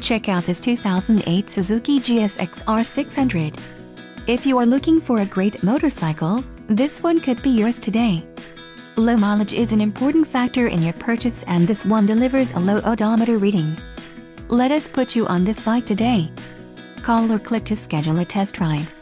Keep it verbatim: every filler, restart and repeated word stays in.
Check out this two thousand eight Suzuki G S X R six hundred. If you are looking for a great motorcycle, this one could be yours today. Low mileage is an important factor in your purchase, and this one delivers a low odometer reading. Let us put you on this bike today. Call or click to schedule a test ride.